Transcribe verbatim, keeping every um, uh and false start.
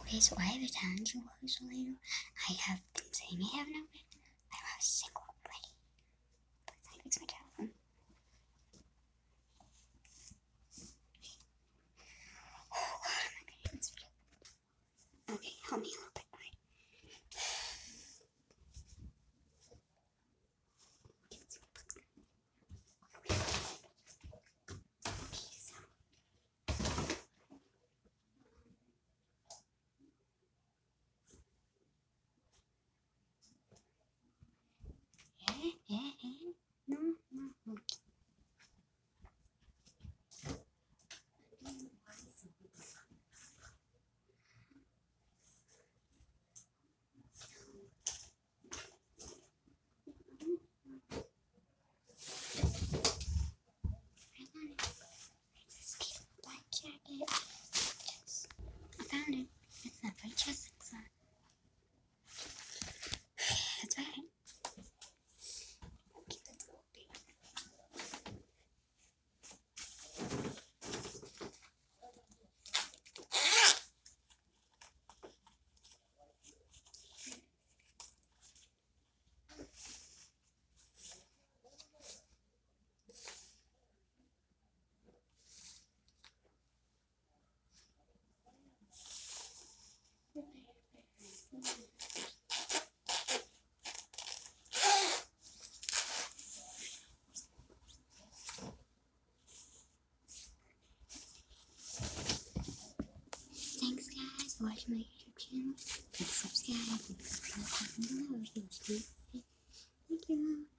Okay, so I have a tattoo so later. I have been saying I have no bed. I don't have a single already. Let's I fix my telephone. Oh god, my goodness. Okay, help me a little bit. Eh, eh, eh. No, no, no. Black jacket. Yes. I found it. It's not very chest inside. That's right. Okay, let's go. Thanks guys for watching my YouTube channel. Please subscribe and subscribe below if you want to. Thank you.